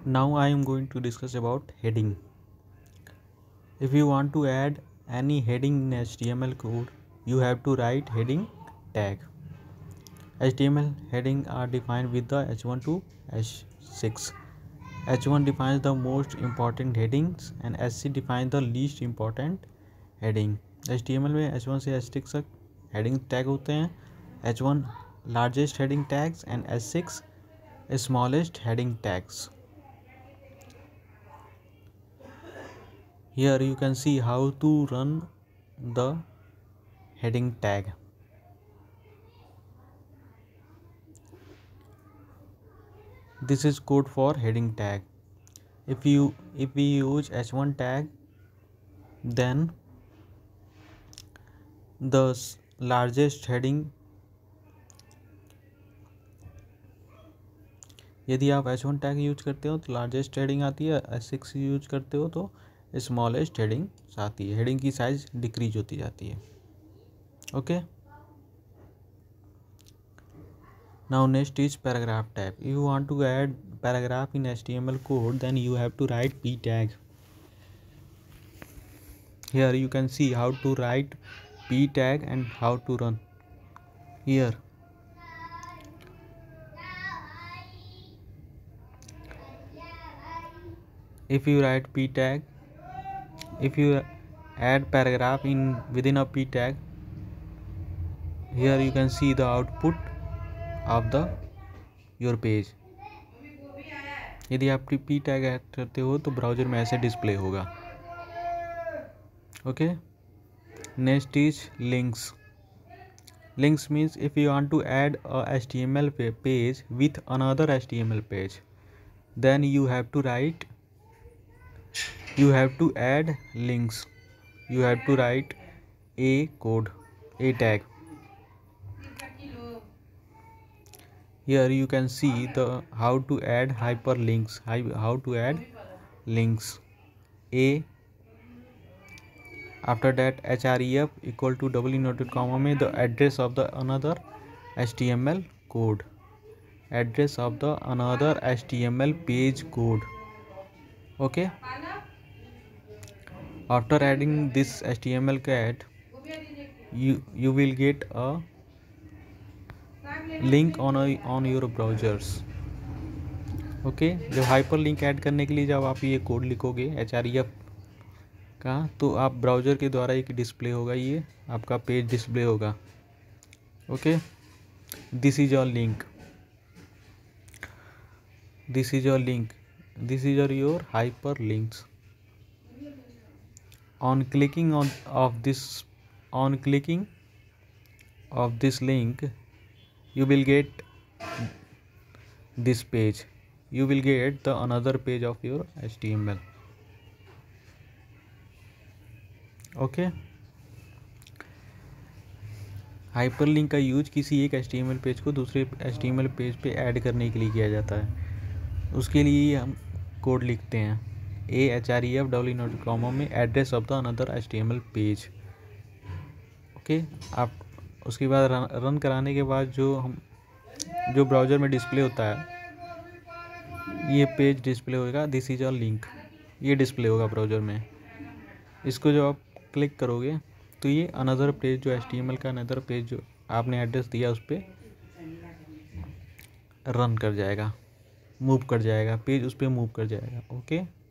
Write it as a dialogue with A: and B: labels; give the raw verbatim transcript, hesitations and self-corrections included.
A: Now I am going to discuss about heading. If you want to add any heading in H T M L code, you have to write heading tag. H T M L heading are defined with the H one to H six. H one defines the most important headings and H six defines the least important heading. H T M L में H one से H six तक heading tag होते हैं. H one largest heading tags and H six smallest heading tags. Here you can see how to run the heading tag. This is code for heading tag. If you if we use H one tag, then the largest heading, यदि आप H one tag use करते हो तो largest heading आती है, H six use करते हो तो स्मॉलेस्ट हेडिंग आती है. हेडिंग की साइज डिक्रीज होती जाती है. Okay. Now next is paragraph tag. If you want to add paragraph in H T M L code, then you have to write p tag. Here you can see how to write p tag and how to run. Here if you write p tag, if you add paragraph in within a p tag, here you can see the output of the your page. यदि आप p tag add करते हो तो browser में ऐसे display होगा. Okay. Next is links. Links means if you want to add a H T M L page with another H T M L page, then you have to write you have to add links. You have to write a code, a tag. Here you can see the how to add hyperlinks, how to add links. A after that href equal to double inverted comma में the address of the another H T M L code, address of the another H T M L page code. Okay. After adding this H T M L tag, you you will get a link on a, on your browsers. Okay. जब hyperlink add करने के लिए जब आप ये code लिखोगे href का, तो आप ब्राउज़र के द्वारा एक डिस्प्ले होगा, ये आपका पेज डिस्प्ले होगा. Okay. This is your link, this is your link, this is your your hyperlinks. On clicking on of this on clicking of this link, you will get this page. You will get the another page of your H T M L. Okay. Hyperlink का use किसी एक H T M L page को दूसरे H T M L page पे add करने के लिए किया जाता है. उसके लिए हम कोड लिखते हैं a href double inverted comma में address of the another H T M L page. Okay. आप उसके बाद रन, रन कराने के बाद जो हम जो ब्राउज़र में डिस्प्ले होता है, ये पेज डिस्प्ले होगा. दिस इज अ लिंक, ये डिस्प्ले होगा ब्राउज़र में. इसको जब आप क्लिक करोगे तो ये अनदर पेज जो H T M L का अनदर पेज जो आपने एड्रेस दिया उस पर रन कर जाएगा, मूव कर जाएगा, पेज उस पर मूव कर जाएगा. ओके.